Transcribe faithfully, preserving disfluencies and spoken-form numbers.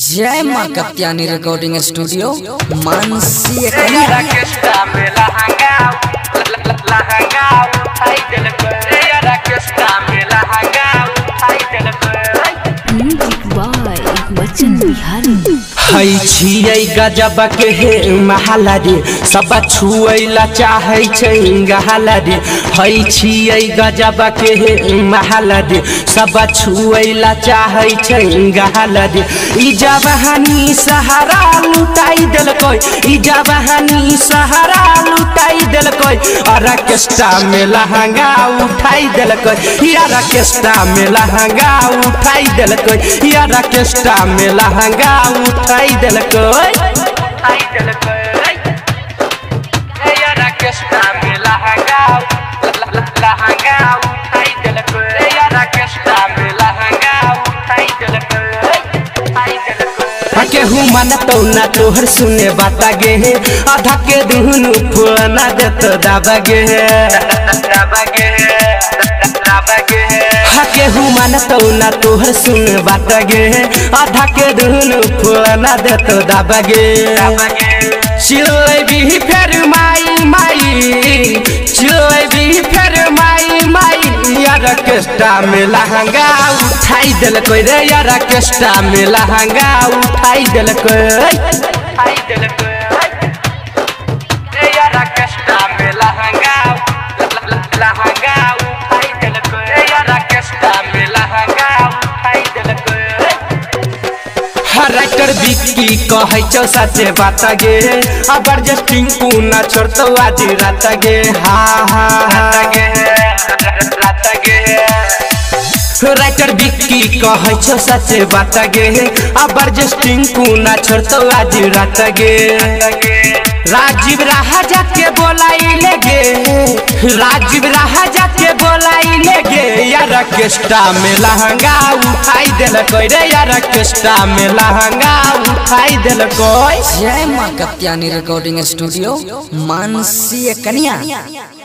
जय मां Katyani recording studio Mansi हई छियै गजब के हे महला रे सब छुएला चाहे छै गहला रे हई छियै गजब के हे महला रे सब छुएला चाहे छै गहला रे ई जवानी सहारा लुटाई देलकै ई जवानी सहारा लुटाई देलकै ऑर्केस्ट्रा में लहंगा उठाई देलकै ऑर्केस्ट्रा में लहंगा उठाई देलकै ऑर्केस्ट्रा में लहंगा उठाई देलकै उठाई देलकै ऑर्केस्ट्रा में लहंगा लहंगा उठाई देलकै ऑर्केस्ट्रा में लहंगा उठाई देलकै उठाई देलकै केहू मानतौ ना तोहर सुने बाता गे आधा के दुनु फुलना देत दाबा गे दाबा गे दाबा गे केहू मानतौ ना तोहर सुने बाता गे आधा के दुनु फुलना देत दाबा गे चिल्लै भी फेर माई माई चिल्लै भी फेर माई माई ऑर्केस्ट्रा में लहंगा उठाई देलकै रे ऑर्केस्ट्रा में लहंगा उठाई देलकै उठाई देलकै रे ऑर्केस्ट्रा में लहंगा लहंगा उठाई देलकै ऑर्केस्ट्रा में लहंगा उठाई देलकै राइटर बिक्की कहै छौ सच्चे बात गे अबर जस्टिंग पुना छोड़तौ आज रात गे हा हा रात गे रात गे राइटर बिक्की कहै छौ सच्चे बात गे अबर जस्टिंग पुना छोड़तौ आज रात गे राजीव राजा के बोलाई ले गे राजीव राजा के बोलाई ले गे ऑर्केस्ट्रा में लहंगा उठाई देलकै रे ऑर्केस्ट्रा में लहंगा उठाई देलकै। जय मां कत्यानी रिकॉर्डिंग स्टूडियो मानसी कन्या।